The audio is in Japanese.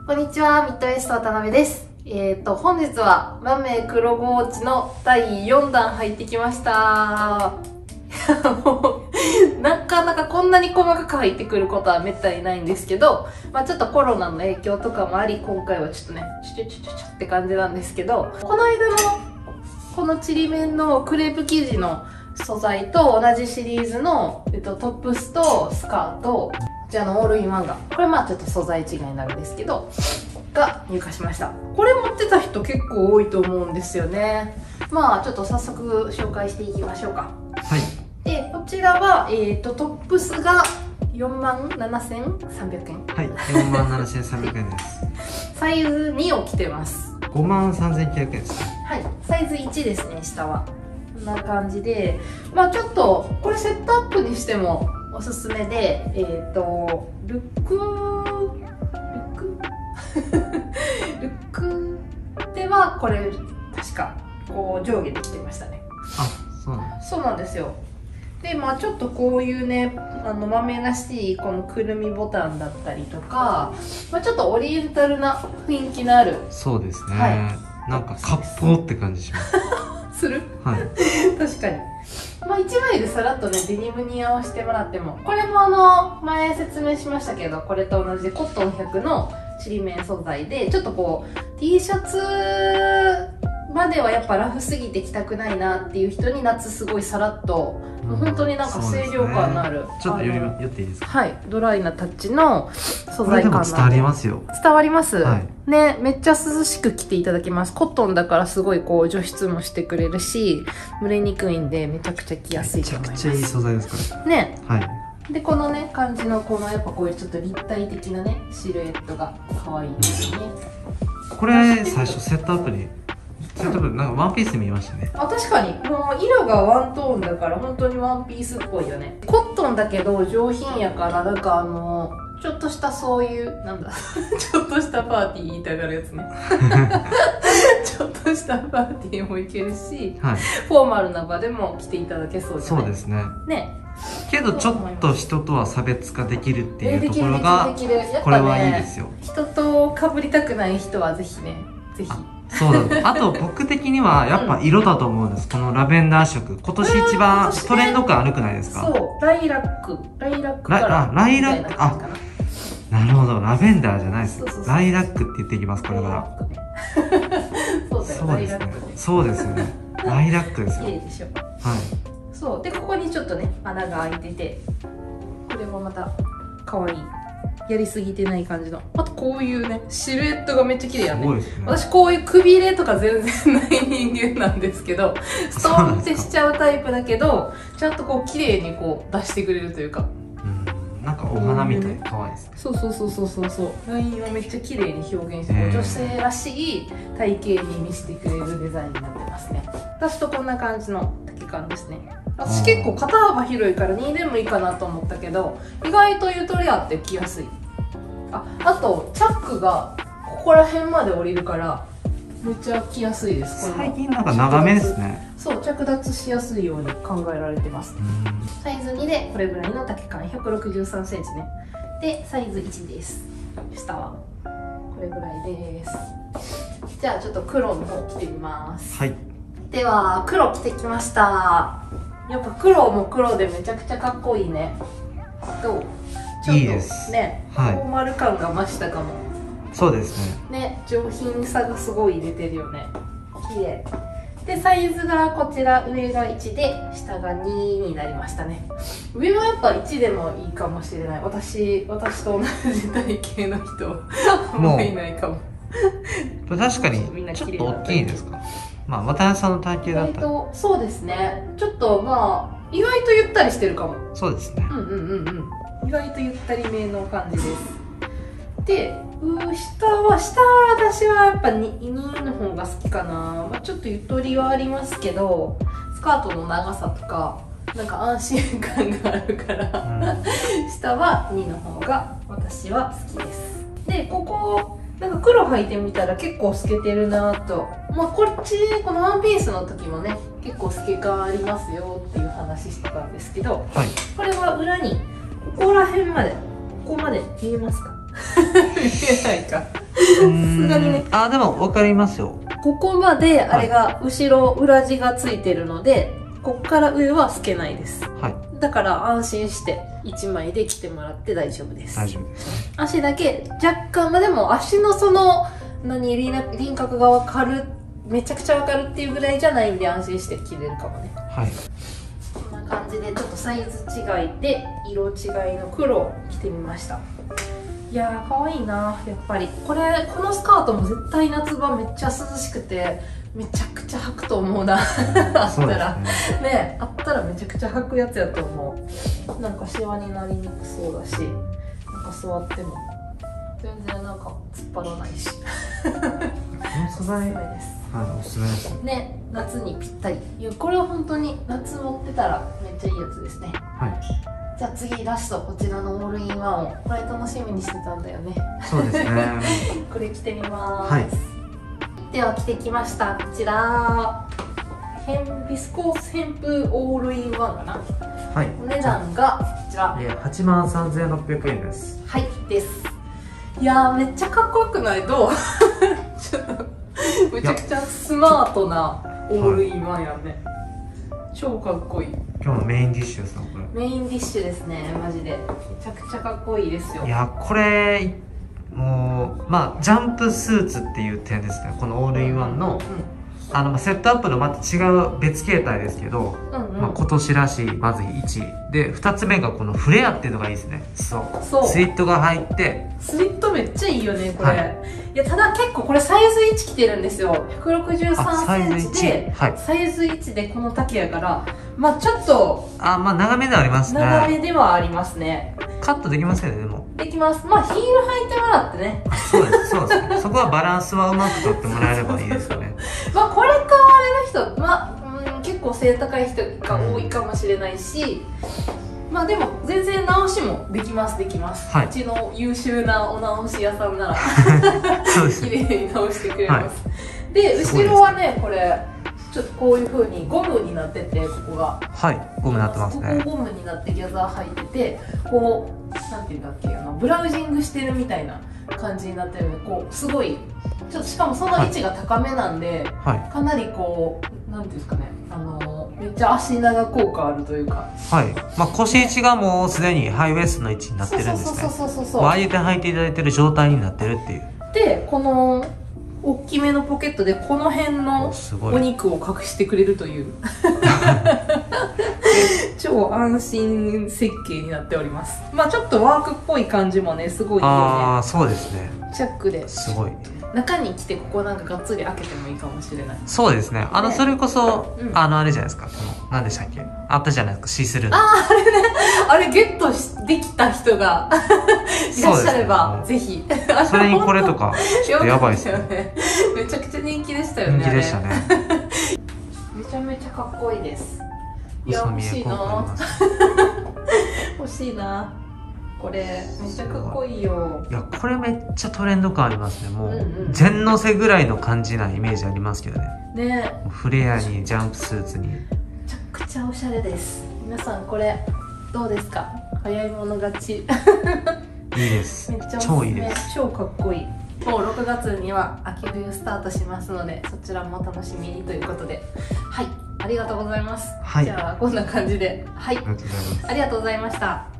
こんにちは、ミッドエスト渡辺です。本日はラメ黒ゴーチの第4弾入ってきました。もうなかなかこんなに細かく入ってくることはめったにないんですけど、ちょっとコロナの影響とかもあり、今回はちょっとね、チュって感じなんですけど、この間のこのちりめんのクレープ生地の素材と同じシリーズの、トップスとスカート、こちらのオールインワンが、これちょっと素材違いになるんですけど、が入荷しました。これ持ってた人結構多いと思うんですよね。ちょっと早速紹介していきましょうか。 はい。 で、こちらは、トップスが47,300円。 はい、47,300円です。 サイズ2を着てます。 53,900円です。 はい、サイズ1ですね、下は。こんな感じで、ちょっとこれセットアップにしてもおすすめで、ルックではこれ確かこう上下で着てましたね。 あ、そうなんです。 そうなんですよ。で、ちょっとこういうね、豆らしいこのくるみボタンだったりとか、ちょっとオリエンタルな雰囲気のある。 そうですね。 はい、 なんか割烹って感じします。 する？ はい。 確かに。1枚でさらっとね、デニムに合わせてもらっても、これも前説明しましたけど、これと同じでコットン100のちりめん素材で、ちょっとこう T シャツまではやっぱラフすぎて着たくないなっていう人に夏すごいさらっと、本当になんか清涼感のある、 ちょっと寄っていいですか？ はい、ドライなタッチの素材感なんで。 これでも伝わりますよ。 伝わります、 はい、 ね、めっちゃ涼しく着ていただけます。コットンだからすごいこう除湿もしてくれるし、蒸れにくいんでめちゃくちゃ着やすいと思います。 めちゃくちゃいい素材ですからね。 はい。 で、このね、感じのこのやっぱこういうちょっと立体的なね、シルエットが可愛いですね。 これ最初セットアップになんかワンピース見ましたね。 あ、確かにもう色がワントーンだから本当にワンピースっぽいよね。コットンだけど上品やから、なんかちょっとしたそういうなんだちょっとしたパーティー言いたがるやつねちょっとしたパーティーもいけるし、はい、フォーマルな場でも着ていただけそうじゃない？ そうですね。 ね。 けどちょっと人とは差別化できるっていうところがこれはいいですよ。 人と被りたくない人はぜひね、ぜひ。 そうだ。あと僕的にはやっぱ色だと思うんです。このラベンダー色、今年一番トレンド感悪くないですか？ そう、ライラックカラー、 ライラック、あ、なるほど、ラベンダーじゃないです。ライラックって言っていきます、これから。そうですね。そうですよね。ライラックですよ。 綺麗でしょ。 はい。 そうで、ここにちょっとね穴が開いてて、これもまた可愛い。やりすぎてない感じの。あとこういうねシルエットがめっちゃ綺麗やね。私こういうくびれとか全然ない人間なんですけど、ストーンってしちゃうタイプだけど、ちゃんとこう綺麗にこう出してくれるというか。 なんかお花みたいに可愛いですね。 そう。ラインをめっちゃ綺麗に表現して、女性らしい体型に見せてくれるデザインになってますね。私とこんな感じの丈感ですね。私結構肩幅広いから2でもいいかなと思ったけど、意外とゆとりあって着やすい。あとチャックがここら辺まで降りるからめっちゃ着やすいです。 最近なんか長めですね。 そう、着脱しやすいように考えられてます。サイズ2でこれぐらいの丈感、163センチね。でサイズ1です。下はこれぐらいです。じゃあちょっと黒の方着てみます。 はい。 では黒着てきました。やっぱ黒も黒でめちゃくちゃかっこいいね。どう？ちょっといいですね、フォーマル感が増したかも。 そうですね。 ね、上品さがすごい出てるよね。綺麗。でサイズがこちら、上が1で下が2になりましたね。上はやっぱ1でもいいかもしれない。私と同じ体型の人あんまりいないかも。 確かにちょっと大きいですか？渡辺さんの体型だったら。 そうですね。ちょっと意外とゆったりしてるかも。 そうですね。 意外とゆったりめの感じです。で、下は私はやっぱ2の方が好きかな。ちょっとゆとりはありますけど、スカートの長さとかなんか安心感があるから下は2の方が私は好きです。で、ここなんか黒履いてみたら結構透けてるなと。このワンピースの時もね、結構透け感ありますよっていう話してたんですけど、 はい、 これは裏にここら辺まで、ここまで見えますか？見えないか。 すがにね。 あ、でも分かりますよ。 ここまであれが後ろ裏地がついてるので、こっから上は透けないです。 はい。 だから安心して1枚で着てもらって大丈夫です。 大丈夫です。 足だけ若干、まあでも足のその輪郭が分かる、めちゃくちゃ分かるっていうぐらいじゃないんで安心して着れるかもね。 はい。 こんな感じでちょっとサイズ違いで色違いの黒を着てみました。いやー可愛いな。やっぱりこのスカートも絶対夏場めっちゃ涼しくてめちゃくちゃ履くと思うな。あったらね、あったらめちゃくちゃ履くやつやと思う。なんかシワになりにくそうだし、なんか座っても全然なんか突っ張らないし。 この素材、はい、おすすめですね。夏にぴったり。いや、これは本当に夏持ってたらめっちゃいいやつですね。 はい。 じゃあ次ラスト、こちらのオールインワンを、これ楽しみにしてたんだよね。 そうですね。 これ着てみます。 はい。 では着てきました。こちらビスコース旋風オールインワンかな。 はい。 お値段がこちら 83,600円です。 はいです。いやーめっちゃかっこよくない？どう？ちょっとめちゃくちゃスマートなオールインワンやね。超かっこいい。 今日のメインディッシュですね、これ。 メインディッシュですね、マジで。めちゃくちゃかっこいいですよ。 いや、これもうまあジャンプスーツっていう点ですね。このオールインワンの、セットアップのまた違う別形態ですけど、まあ、今年らしいまず1で、2つ目がこのフレアっていうのがいいですね。そうスリットが入って、 スリットめっちゃいいよねこれ、 はい、 いやただ結構これサイズ1着てるんですよ。163センチでサイズ1でこの丈やから、まあちょっとまあ長めではありますね。 長めではありますね。 カットできますよね。でもできます。まあヒール履いてもらってね。 そうですそうです。そこはバランスはうまく取ってもらえればいいですよね。 まあこれ買われる人、まあ、結構背高い人が多いかもしれないし、まあでも全然直しもできます、できます、はい、うちの優秀なお直し屋さんならそうです綺麗に直してくれます、はい、で後ろはねこれちょっとこういう風にゴムになってて、ここがはいゴムになってますね。 ここゴムになってギャザー入ってて、こうなんていうんだっけ、ブラウジングしてるみたいな感じになってるので、こうすごいちょっとしかもその位置が高めなんで、はい、かなりこうなんていうんですかね、めっちゃ足長効果あるというか、 はい、まあ、腰位置がもうすでにハイウエストの位置になってるんですね。上げて履いていただいてる状態になってるっていう。 でこの大きめのポケットでこの辺のお肉を隠してくれるという超安心設計になっております。まあちょっとワークっぽい感じもねすごいいいよね。 ああそうですね。 チャックですごい中に来て、ここなんかがっつり開けてもいいかもしれない。 そうですね。それこそ、あれじゃないですか。何でしたっけ、あったじゃないですか、シースルーの。 あれね、あれゲットできた人がいらっしゃれば、ぜひ。 それにこれとか、ちょっとやばいですよね。めちゃくちゃ人気でしたよね。 人気でしたね。 めちゃめちゃかっこいいです。いや、欲しいな。欲しいな。これめっちゃかっこいいよ。いや、 これめっちゃトレンド感ありますね。もう全のせぐらいの感じなイメージありますけどね。 ね、 フレアにジャンプスーツにめちゃくちゃおしゃれです。皆さんこれどうですか？早い者勝ち。いいです。 めっちゃ超いいです。 超かっこいい。もう6月には秋冬スタートしますので、そちらも楽しみにということで、はい、ありがとうございます。 はい、 じゃあこんな感じで、はい、 ありがとうございます。 ありがとうございました。